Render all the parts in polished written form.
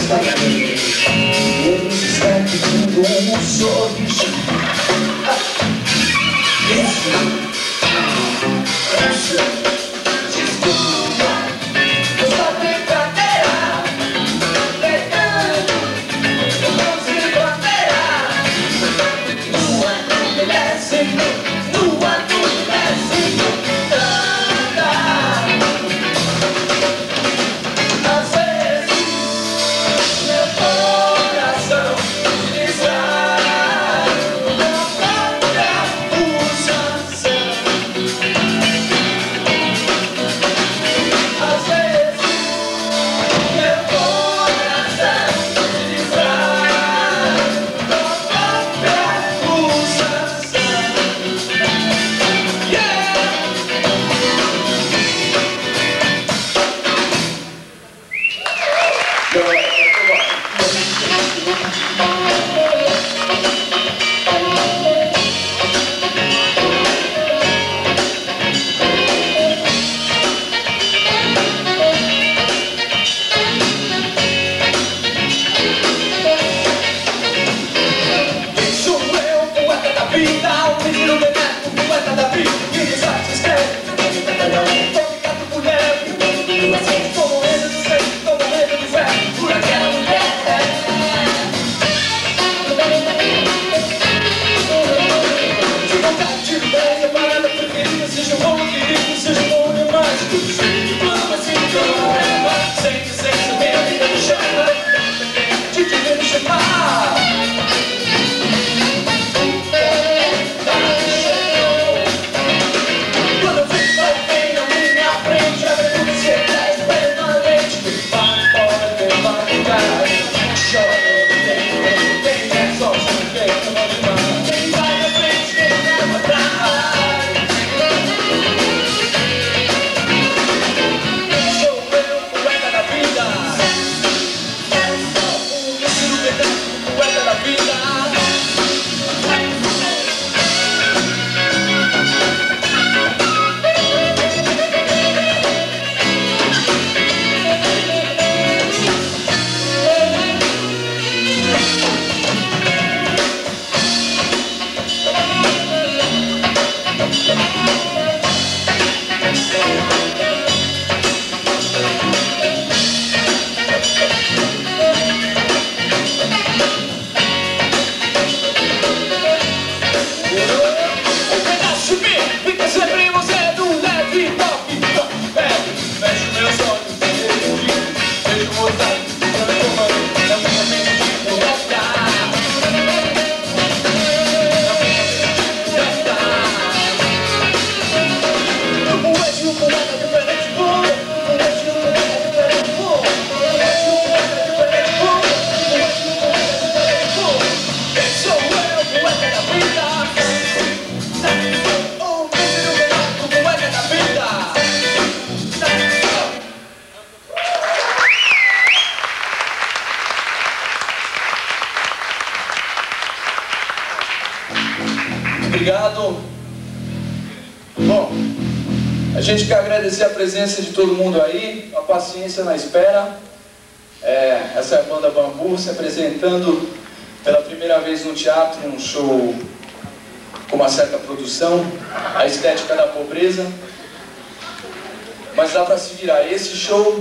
Eles estão pedindo um sorriso. Obrigado. Bom, a gente quer agradecer a presença de todo mundo aí, a paciência na espera. Essa é a banda Bambu se apresentando pela primeira vez no teatro, um show com uma certa produção, a estética da pobreza. Mas dá para se virar. Esse show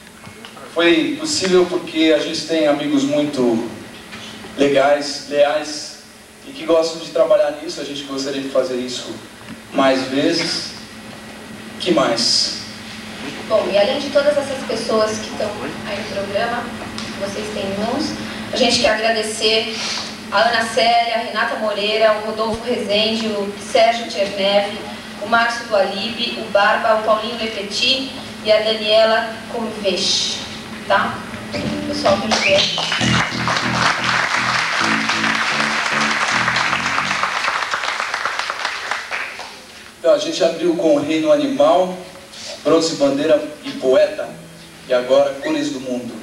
foi possível porque a gente tem amigos muito legais, leais, e que gostam de trabalhar nisso. A gente gostaria de fazer isso mais vezes. Que mais? Bom, e além de todas essas pessoas que estão aí no programa, que vocês têm em mãos, a gente quer agradecer a Ana Célia, a Renata Moreira, o Rodolfo Rezende, o Sérgio Tchernev, o Márcio do Alibe, o Barba, o Paulinho Lepetit e a Daniela Comvech, tá? Pessoal, que a gente Então, a gente abriu com o Reino Animal, Bronze Bandeira e Poeta, e agora Cores do Mundo.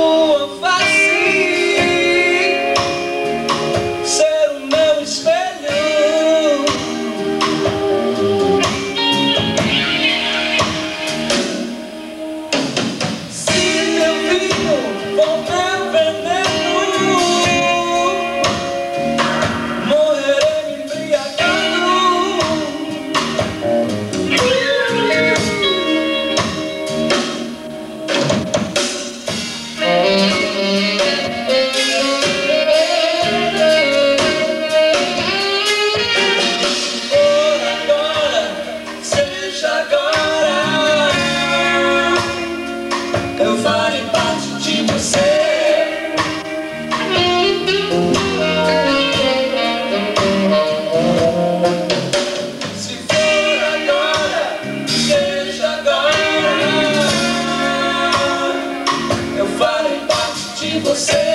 tua face ser o meu espelho. Se teu vinho for meu veneno, morrerei embriagado. Eu farei parte de você. Se for agora, seja agora. Eu farei parte de você.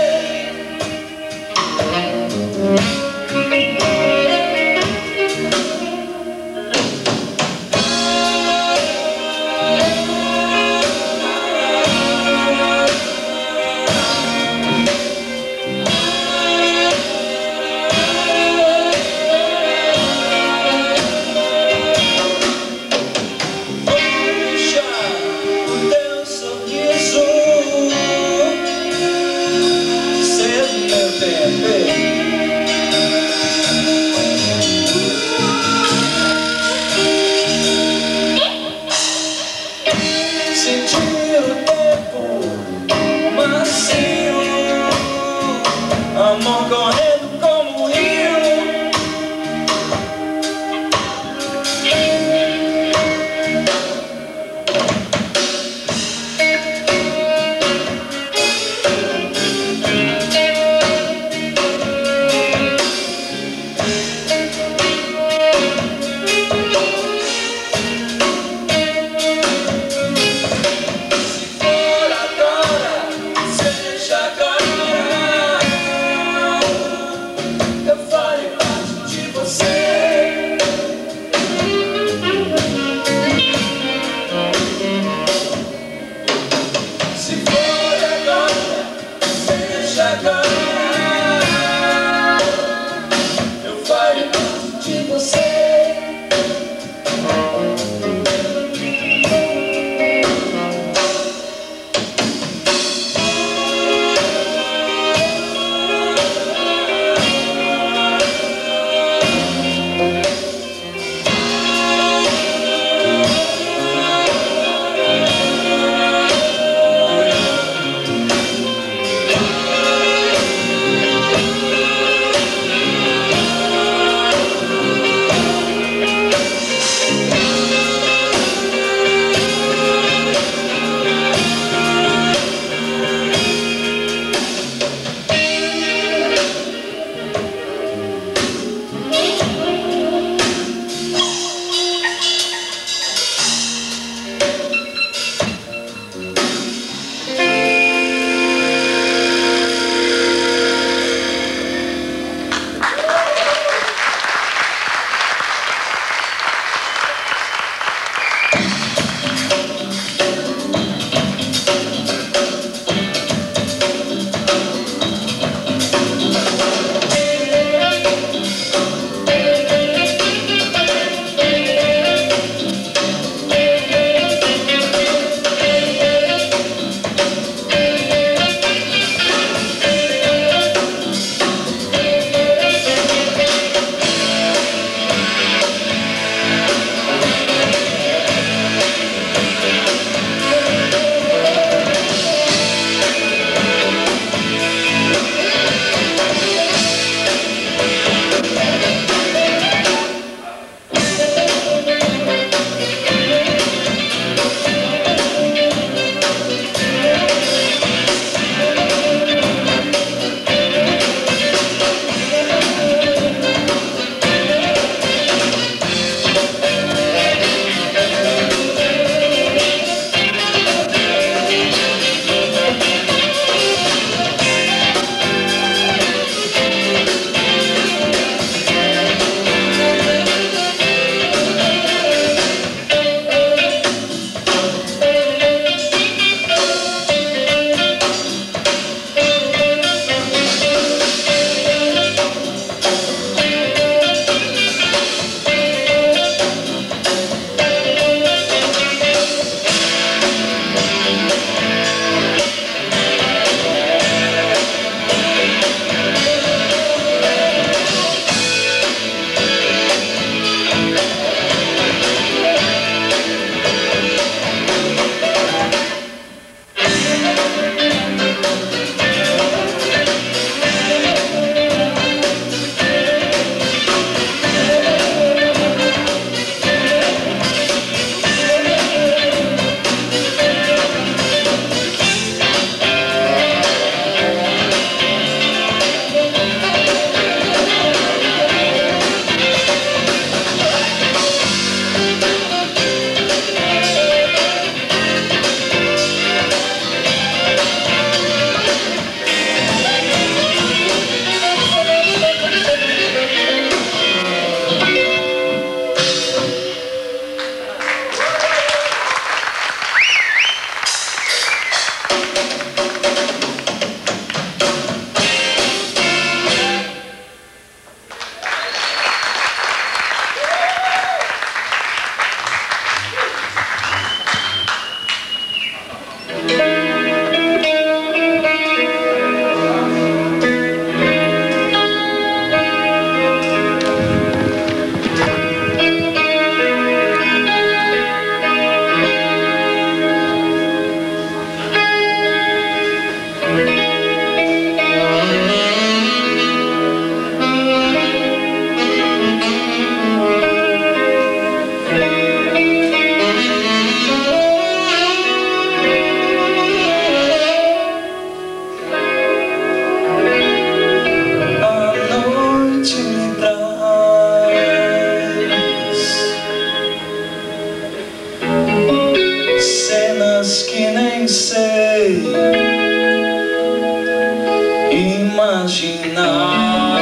imaginar.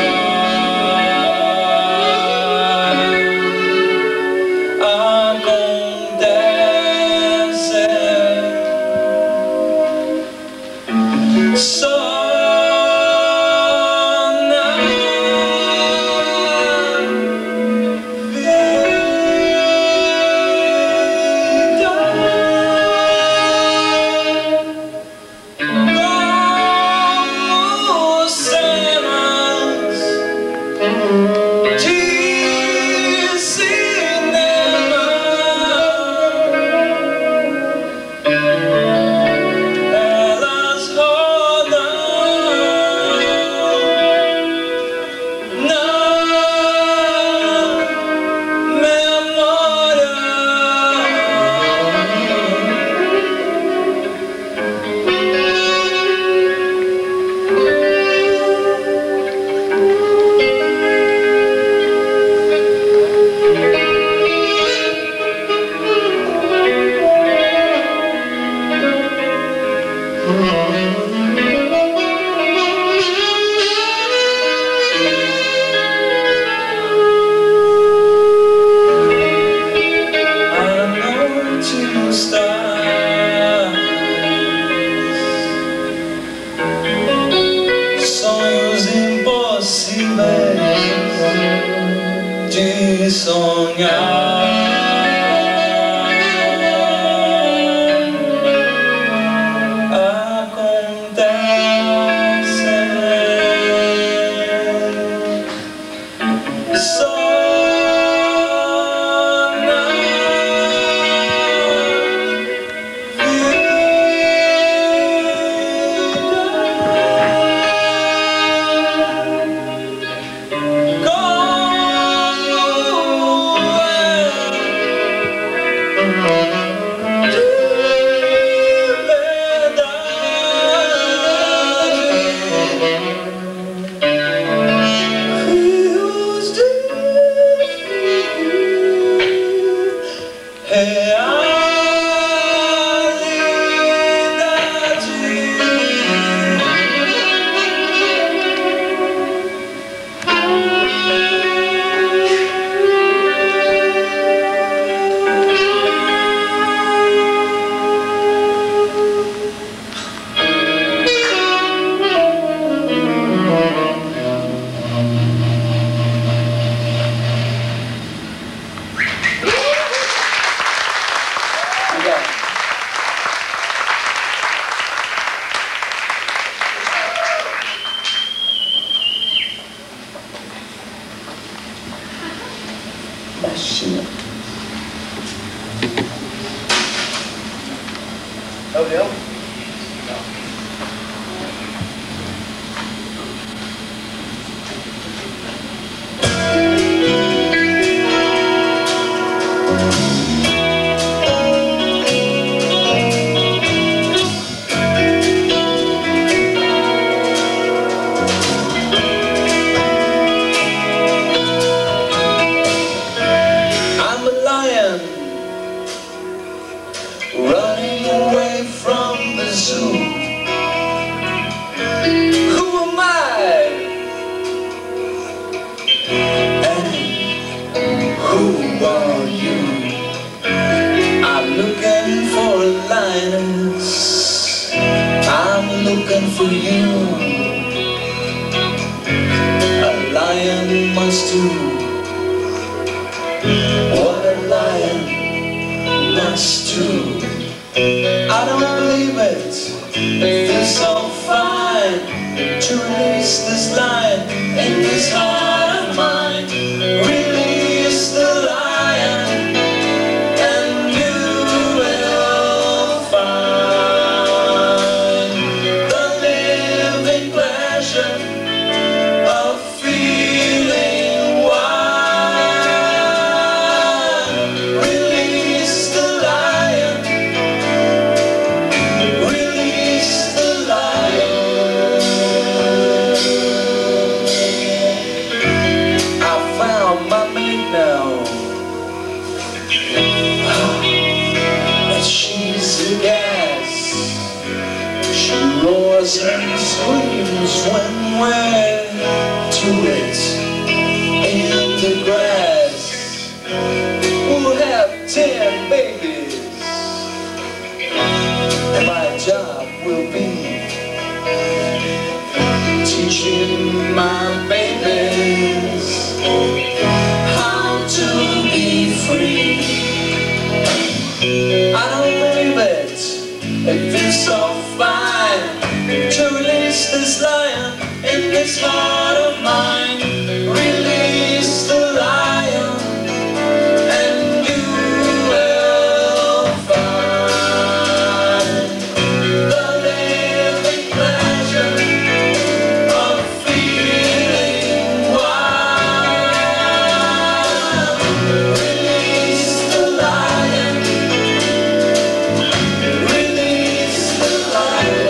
Acontece só na vida. Como cenas de cinema, elas rodam na memória. A noite nos traz sonhos impossíveis de sonhar. Acontece só na baixinho. É o Leão? Running away from the zoo. Who am I? And who are you? I'm looking for a lioness. I'm looking for you. A lion must do what a lion must do. I don't believe it. It feels so fine to release this lion in this heart of mine. Release the lion, and you will find the living pleasure of feeling wild. Release the lion. Release the lion. screams when we're too late in the grass. We'll have 10 babies, and my job will be teaching my babies how to be free. I don't believe it feels so fine to release this lion in this heart of mine. Release the lion and you will find the living pleasure of feeling wild. Release the lion. Release the lion.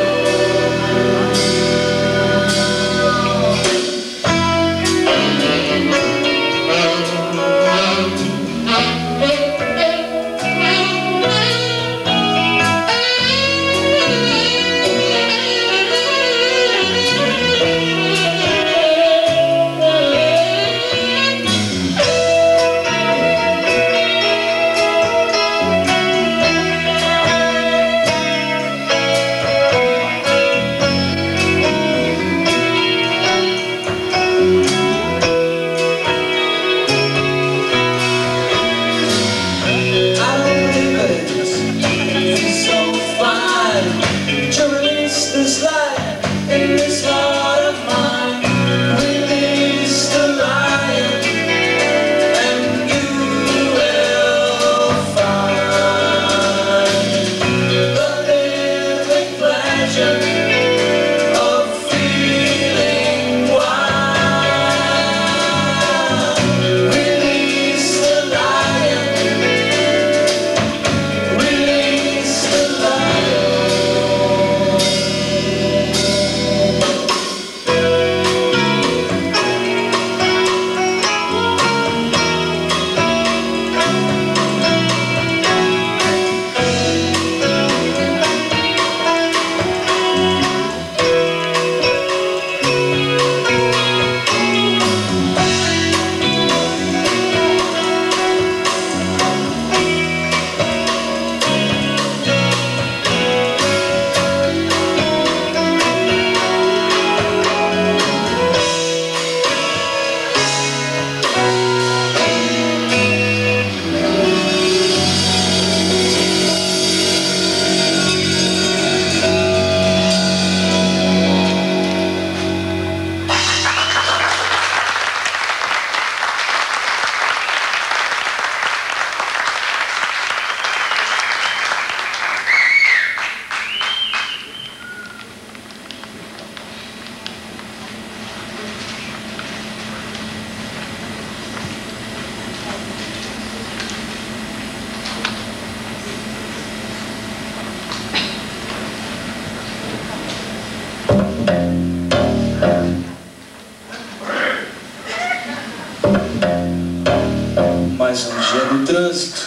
Mais um dia no trânsito.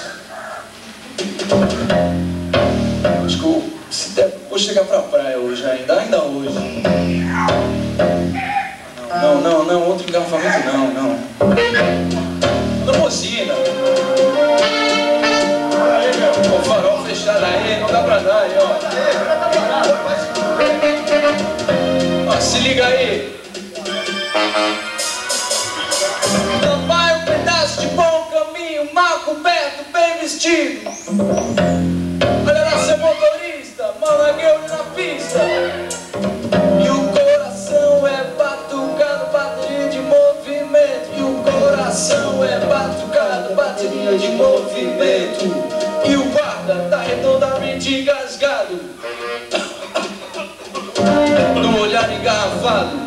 Acho que se der, vou chegar pra praia hoje ainda hoje. Não, outro engarrafamento não. Buzina. Aí, meu, o farol fechado aí, não dá pra dar aí, ó. Se liga aí. Não vai um pedaço de bom caminho, mal coberto, bem vestido. Olha lá seu motorista, malagueiro na pista. E o coração é batucado, bateria de movimento. E o coração é batucado, bateria de movimento. E o guarda tá redondamente engasgado, no olhar engarrafado.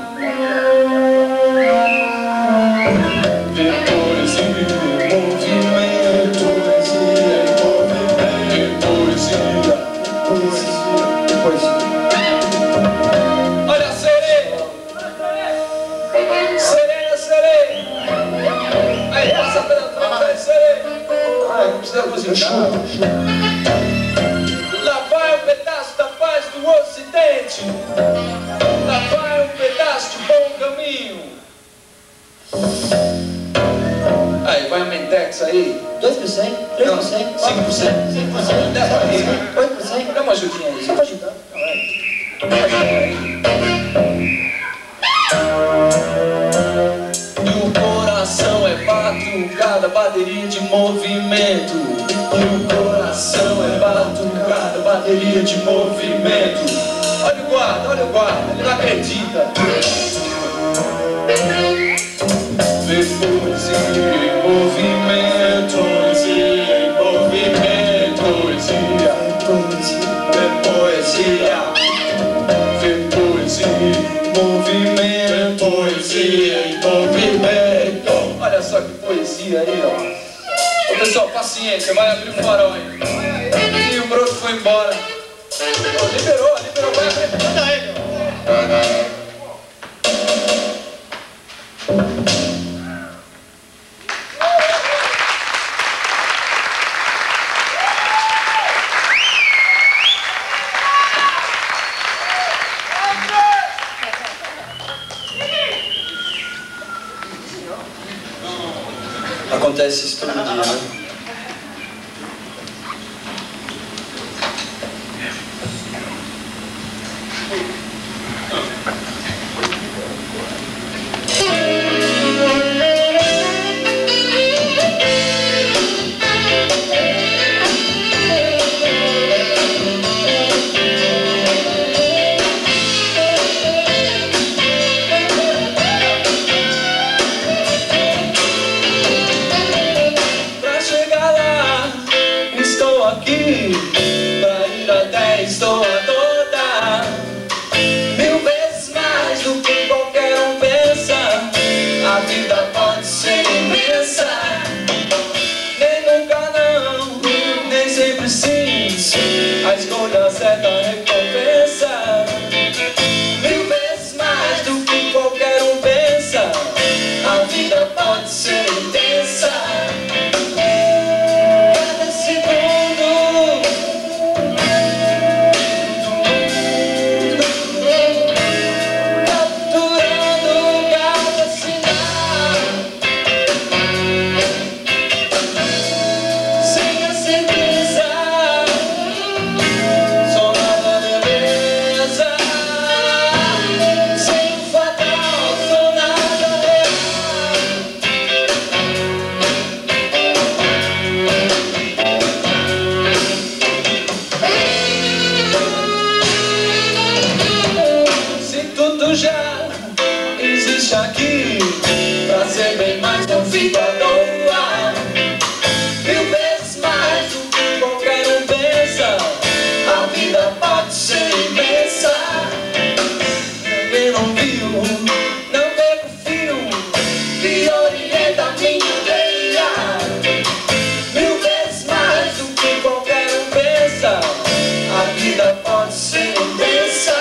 Olha a sereia, sereia. Aí passa pela frente, aí sereia. Ai, não precisa cozinhar. Lá vai um pedaço da paz do Ocidente. aí. 2%? 3%? 5%? 5%? Leva aí. 8%? Dá uma ajudinha aí. Só pra ajudar. E o coração é batucada, bateria de movimento. E o coração é batucada, bateria de movimento. Olha o guarda, ele não acredita. Depois em movimento, em movimento, poesia, poesia, movimento, poesia em movimento. Olha só que poesia aí, ó. Ô, pessoal, paciência, vai abrir o farol aí. E o broto foi embora. Ó, liberou, vai abrir. Manda ele, ó. Acontece isso todo dia, né? Estou a toda, 1000 vezes mais do que qualquer um pensa. A vida pode ser imensa, nem nunca não, nem sempre sim. A escolha certa recompensa. 1000 vezes mais do que qualquer um pensa. A vida pode ser intensa. Cada segundo já existe aqui, pra ser bem mais que um fico à toa. 1000 vezes mais do que qualquer um pensa. A vida pode ser imensa. Quem não viu, não vê o fio que orienta minha veia. 1000 vezes mais do que qualquer um pensa. A vida pode ser imensa.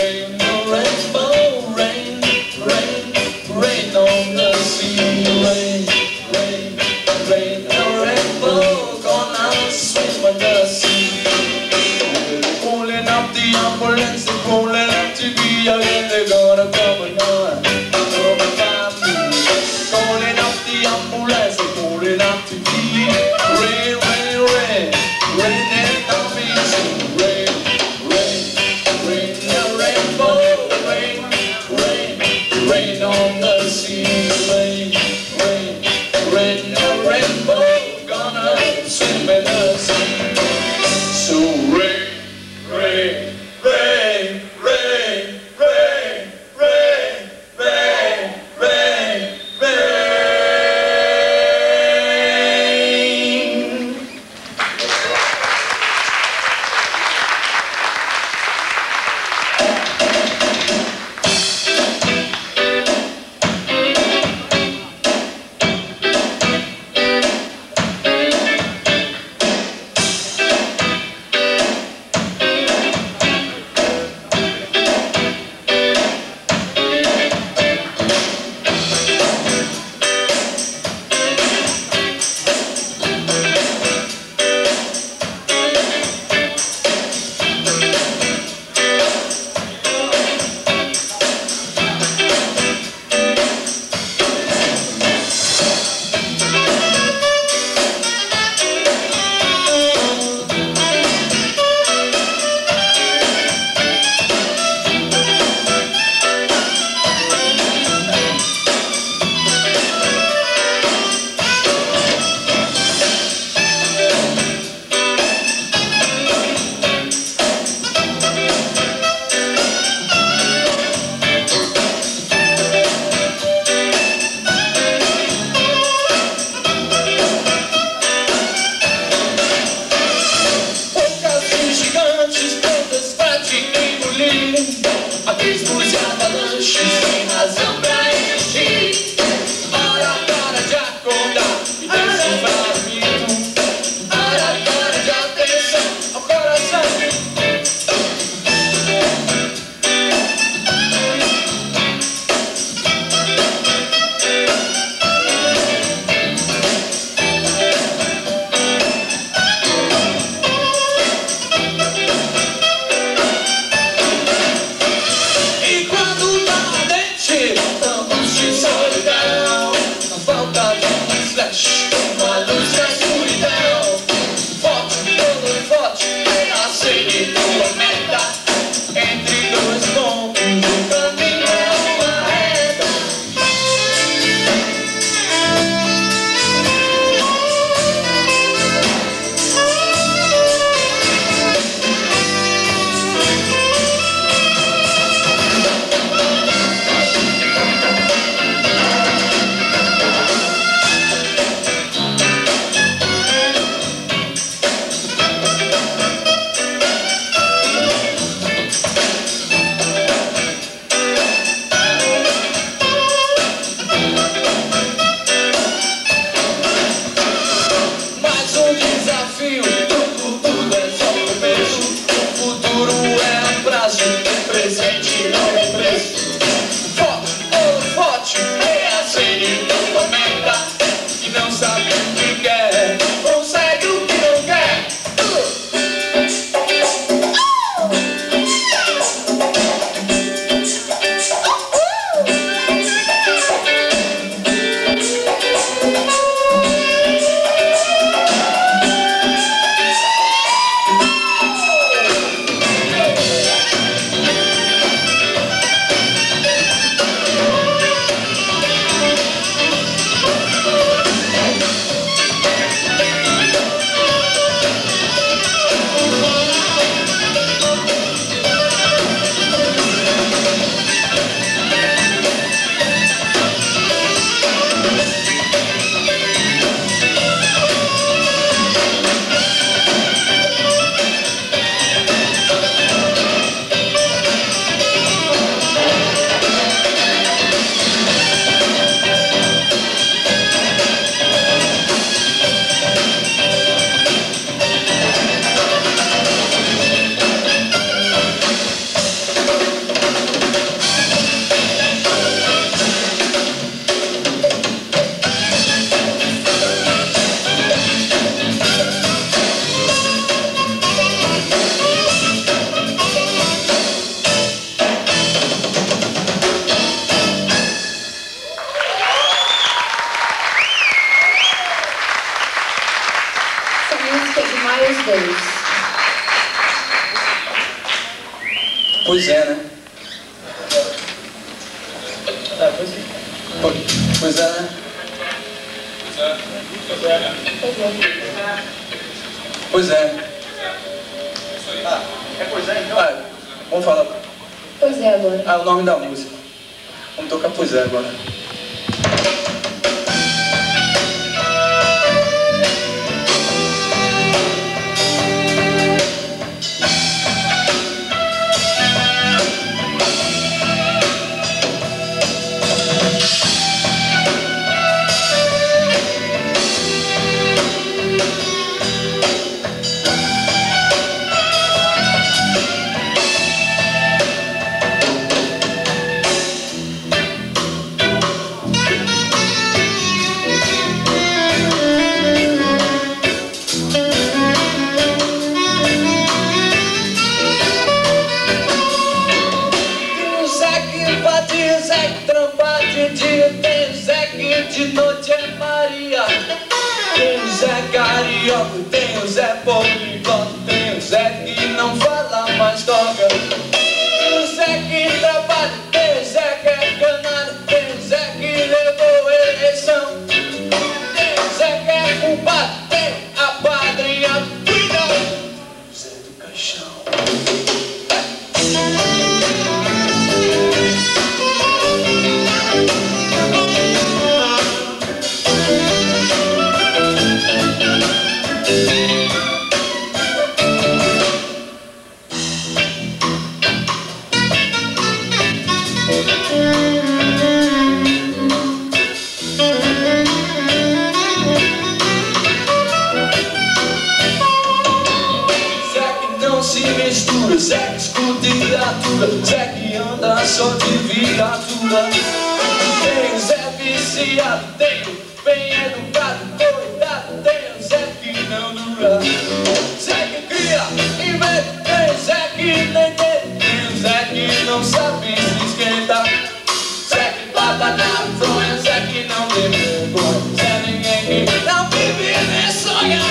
Rain on the sea, rain. up the ambulance, they're calling up TV, again they're gonna come and find me. Calling up the ambulance, they're calling up TV. Rain, rain, rain, rain and coming soon. Rain, rain, rain, the rainbow. Rain, rain, rain on the sea. Rain, rain, rain, the rainbow. Gonna swim in the sea. So rain, rain, rain, rain, rain, rain, rain. Pois é, né? Pois é, né? Pois é. É pois é, então? Ah, vamos falar. Pois é, agora. Ah, o nome da música. Vamos tocar Pois é agora. De noite é Maria, tem o Zé Carioca, tem o Zé Poliglota, tem o Zé que não fala, mas toca. Tem o Zé que trabalha, tem o Zé que é canalha, tem o Zé que levou a eleição, tem o Zé que é culpado, tem a padrinha do Zé do Caixão. Zé que escuta e viatura, Zé que anda só de viatura. Tem o Zé viciado, tem o bem educado, coitado, tem o Zé que não dura. Zé que cria, inventa, tem o Zé que nem tem, tem o Zé que não sabe se esquentar. Zé que bata na fronha, Zé que não tem vergonha, Zé ninguém que não vive nem sonha.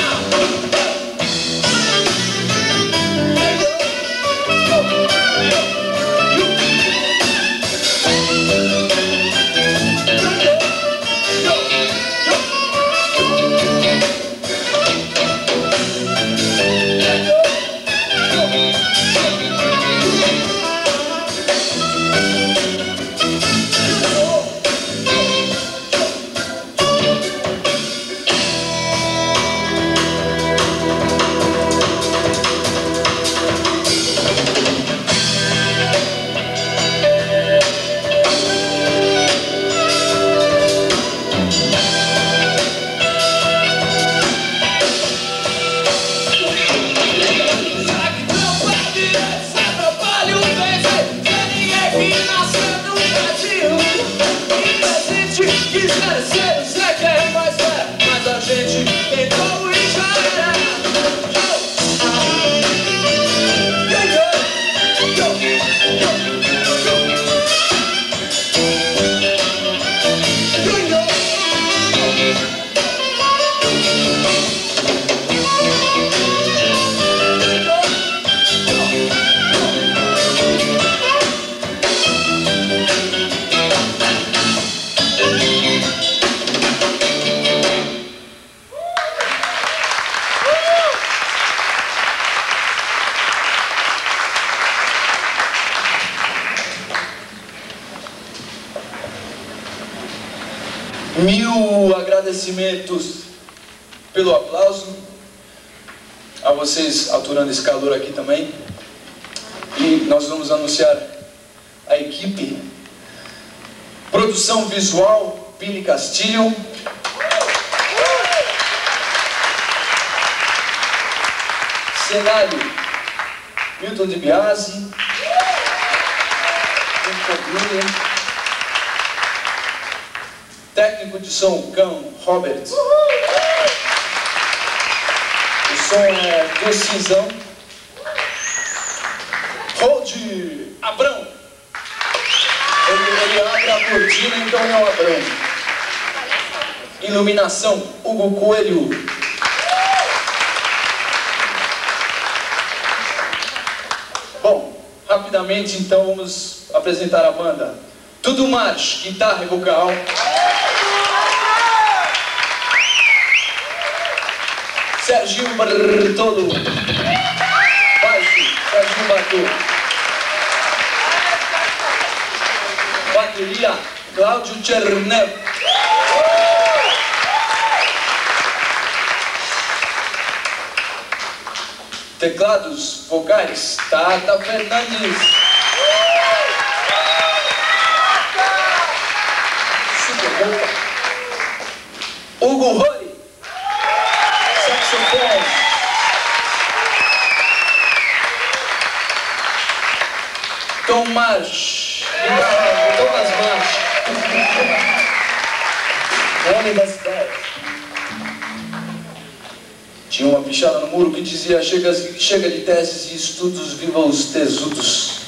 Mil agradecimentos pelo aplauso, a vocês aturando esse calor aqui também. E nós vamos anunciar a equipe. Produção visual, Pili Castilho. Cenário, Milton de Biasi. Técnico de som, Cão, Robert. O som é Decisão. Hold, Abrão. Ele abre a cortina, então é o Abrão. Iluminação, Hugo Coelho. Bom, rapidamente, então, vamos apresentar a banda. Tudo March, guitarra e vocal. Serginho Bartolo, baixo, Serginho Bartolo. Bateria, Cláudio Chernev. Teclados vocais, Tata Fernandes. Hugo Rory, saxofone. Tomás March, homem da cidade. Tinha uma pichada no muro que dizia: chega de teses e estudos, viva os tesudos.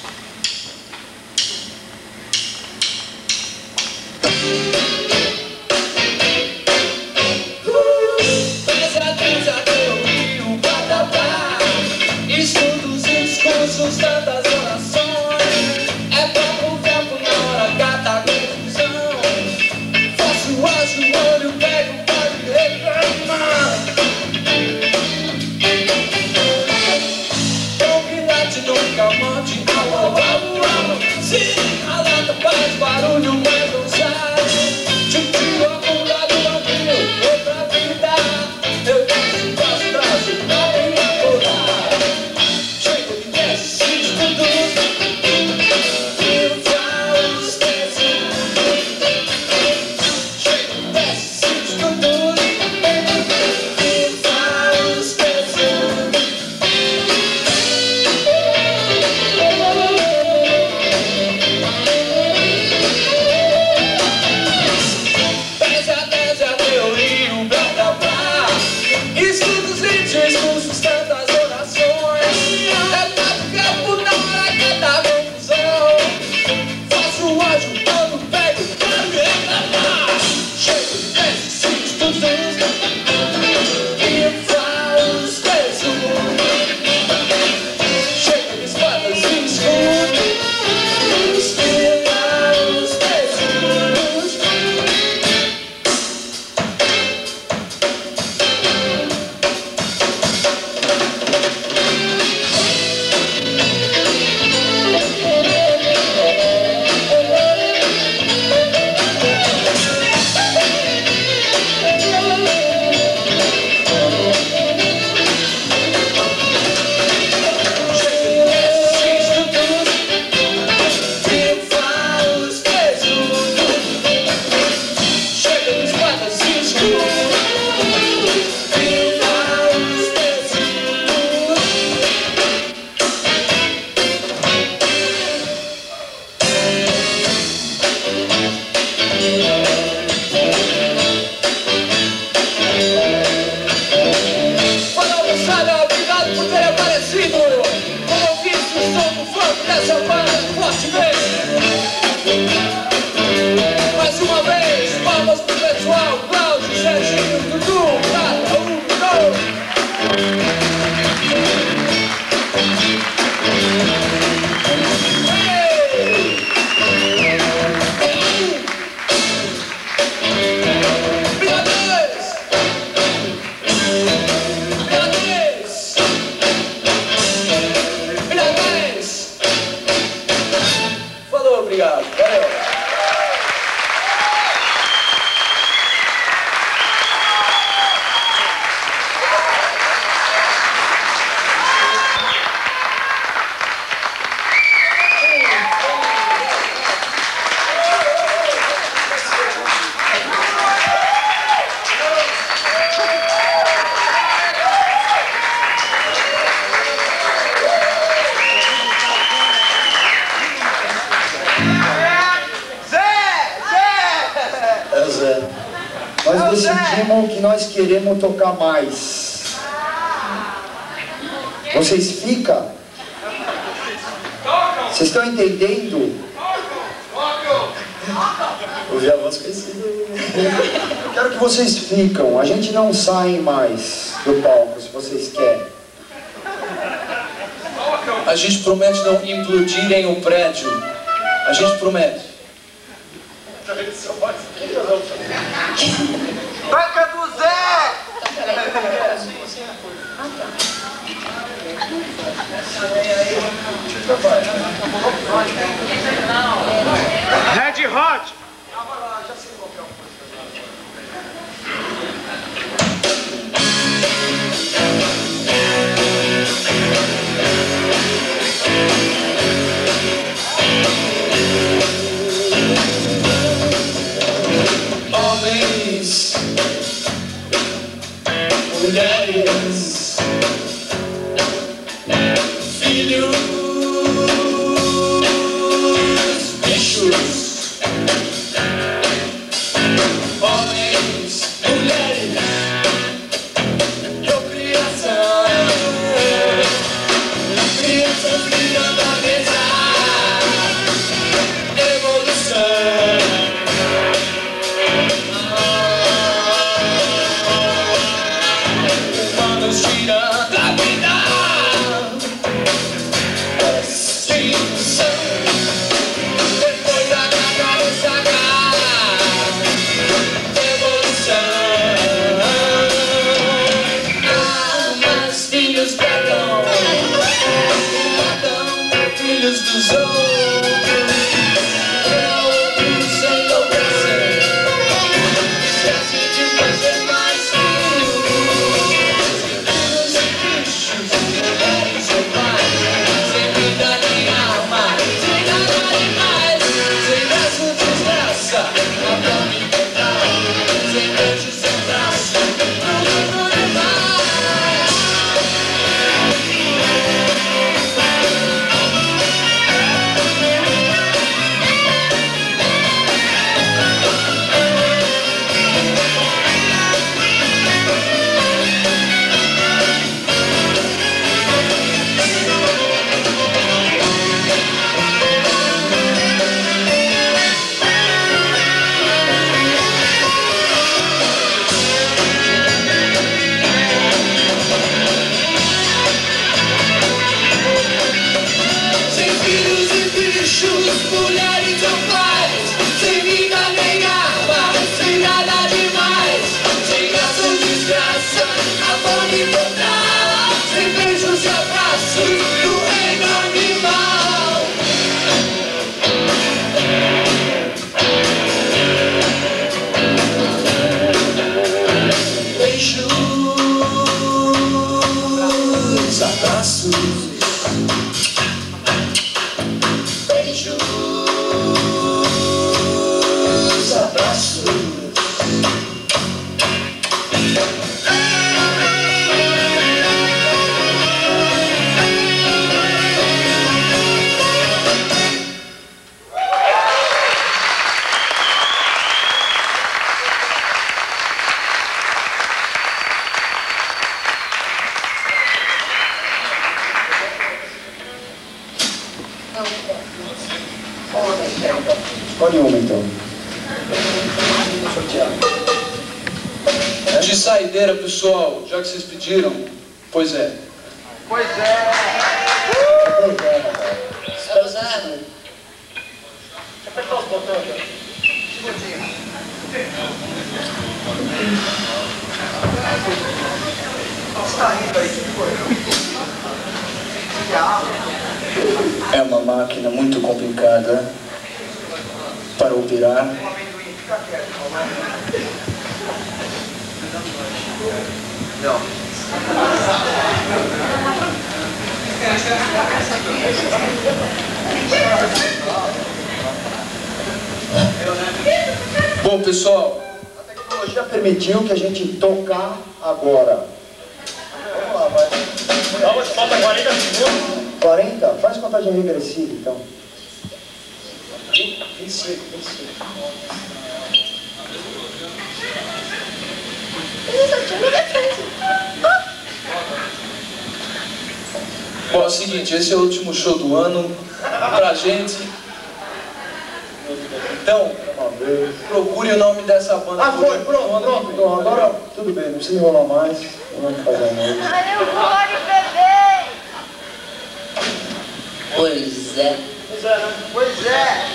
Estudos e discursos, tantas orações. É pouco tempo na hora, cata confusão. Faço ajoelho, pego para reclamar. Convidate no calmante, au, au, au, au. Sim, a lata faz barulho, mas não sai. Tio, a bunda do vampiro, outra vida. Eu passo pra trás, não me acordar. Chega de testes, estudos, e falo os testes. Chega de testes, estudos, e falo os testes. Tese a teoria, o blá blá blá. Estudos e discursos, tantas orações. É papo campo na hora que dá confusão. Faço um ágil quando pego para me reclamar. Chego de testes e estudos, e falo os textos. Chego de espadas e escudos, e falo os textos. Obrigado por ter aparecido. Como eu disse, sou um fã dessa banda, forte bem. Mais uma vez, palmas pro pessoal, Cláudio, Serginho, Dudu, Tata, Hugo. Obrigado, valeu. Nós decidimos que nós queremos tocar mais. Vocês ficam? Vocês estão entendendo? Ouvi a voz conhecida. Eu quero que vocês ficam. A gente não sai mais do palco, se vocês querem. A gente promete não implodirem o prédio. A gente promete. Banca do Zé! Red Hot! Homens, mulheres, filhos, bichos. Homens, mulheres, procriação, crianças virando a mesa, evolução. Humanos tirando a vida, extinção, depois da cabeça, evolução. Almas, filhos pegam, matam filhos dos outros, outros enlouquecem, esquecem de fazer mais filhos. Mulheres ou pais, sem vida nem alma, sem nada demais, sem braço, desgraça, abdômen total, sem beijo, sem braço, tudo demais. Sem filhos e bichos, mulheres ou pais, sem vida nem arma, sem nada demais, sem graça ou desgraça, amor e total, sem beijos e abraços do reino animal. Beijos, abraços, beijos, abraços. Escolhe uma então. De saideira, pessoal, já que vocês pediram, pois é. Pois é! Espera só um segundo. Apertar os botões. É uma máquina muito complicada para operar. Não. Bom, pessoal, A tecnologia permitiu que a gente tocar agora. Vamos lá, vai. Falta 40 segundos. 40? Faz contagem regressiva, então. 25. Bom, é o seguinte, esse é o último show do ano pra gente. Então, procure o nome dessa banda. Foi, pronto. Então, agora tudo bem, não precisa enrolar mais. Vamos fazer a noite. Ai, eu vou, bebê! Pois é. Pois é.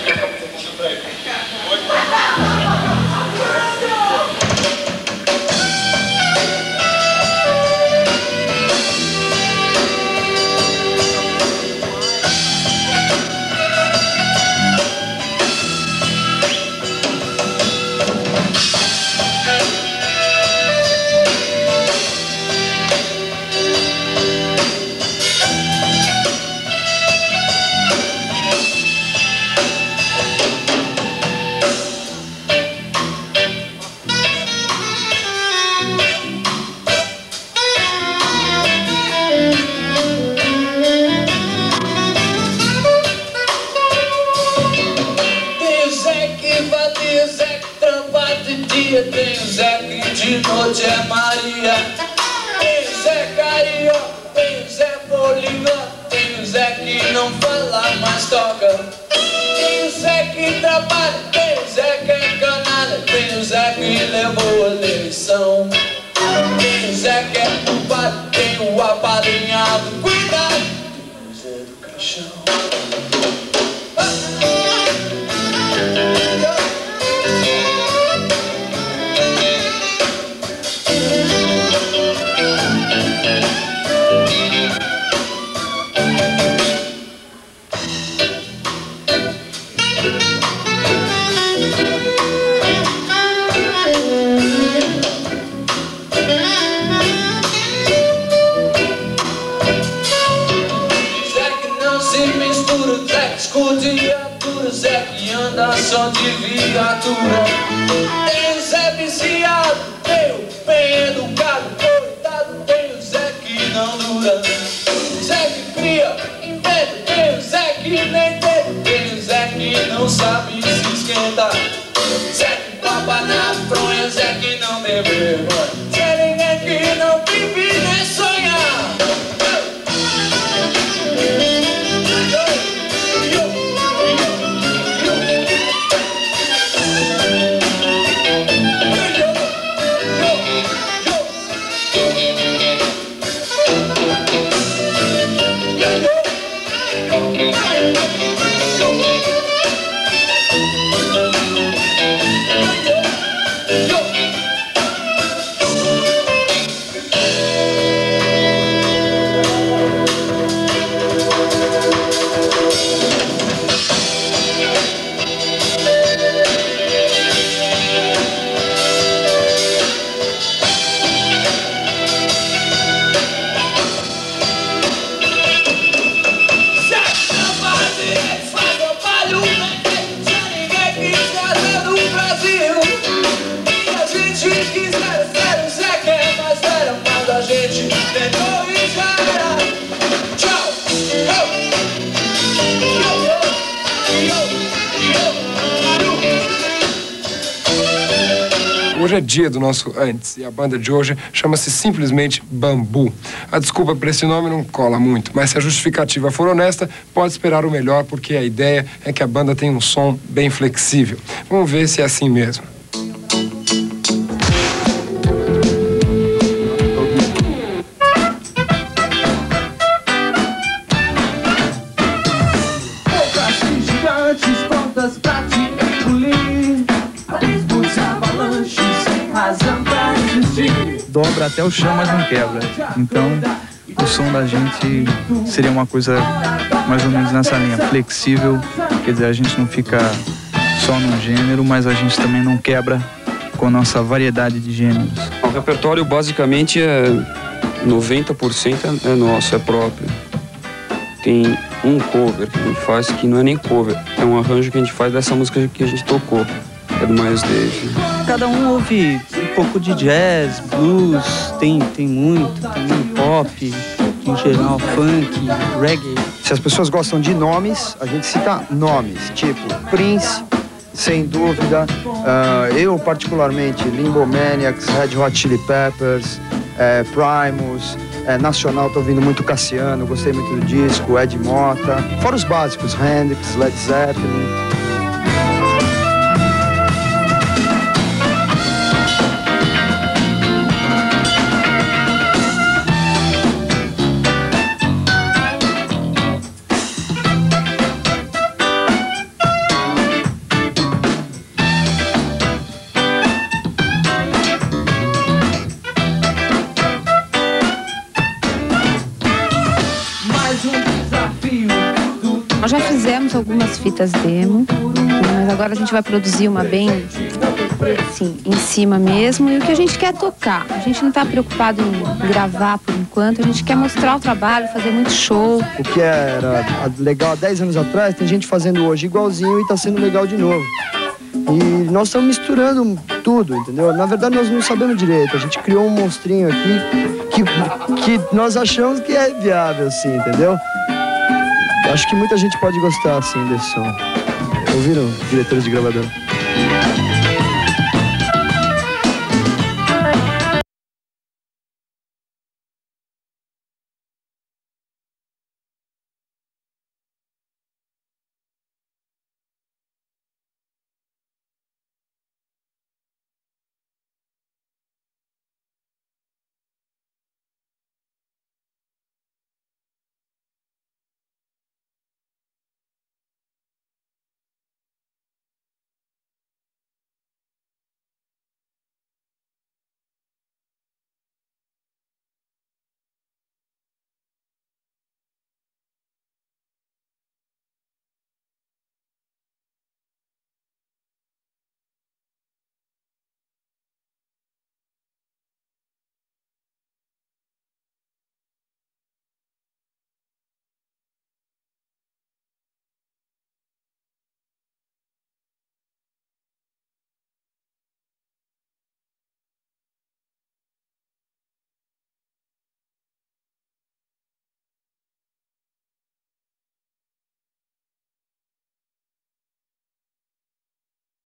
Tem o Zé que de noite é Maria. Tem o Zé Carioca, tem o Zé Poliglota, tem o Zé que não fala, mas toca. Tem o Zé que trabalha, tem o Zé que é canalha, tem o Zé que levou a eleição. Tem o Zé que é culpado, tem o apadrinhado, cuidado. Tem o Zé do caixão. Zé que anda só de viatura. Tem o Zé viciado, tem o bem educado, coitado, tem o Zé que não dura. Zé que cria, inventa, tem o Zé que nem tem, tem o Zé que não sabe se esquentar. Zé que papa na fronha, Zé que não tem vergonha. Zé ninguém que não vive nem sonhar. Hoje é dia do nosso Antes e a banda de hoje chama-se simplesmente Bambu. A desculpa para esse nome não cola muito, mas se a justificativa for honesta, pode esperar o melhor, porque a ideia é que a banda tem um som bem flexível. Vamos ver se é assim mesmo. Dobra até o chão, mas não quebra. Então, o som da gente seria uma coisa mais ou menos nessa linha, flexível, quer dizer, a gente não fica só num gênero, mas a gente também não quebra com a nossa variedade de gêneros. O repertório basicamente é 90% é nosso, é próprio. Tem um cover que a gente faz que não é nem cover, é um arranjo que a gente faz dessa música que a gente tocou, é do Miles Davis. Cada um ouve um pouco de jazz, blues, tem muito, também pop, em geral, funk, reggae. Se as pessoas gostam de nomes, a gente cita nomes, tipo Prince, sem dúvida, eu particularmente, Limbo Maniacs, Red Hot Chili Peppers, Primus, nacional tô ouvindo muito Cassiano, gostei muito do disco, Ed Mota, fora os básicos, Hendrix, Led Zeppelin. gravamos algumas fitas demo, mas agora a gente vai produzir uma bem, assim, em cima mesmo. E o que a gente quer é tocar. A gente não está preocupado em gravar por enquanto, a gente quer mostrar o trabalho, fazer muito show. O que era legal há 10 anos atrás, tem gente fazendo hoje igualzinho e está sendo legal de novo. E nós estamos misturando tudo, entendeu? Na verdade, nós não sabemos direito. A gente criou um monstrinho aqui que nós achamos que é viável, assim, entendeu? Acho que muita gente pode gostar, assim, desse som. Ouviram, diretores de gravadora?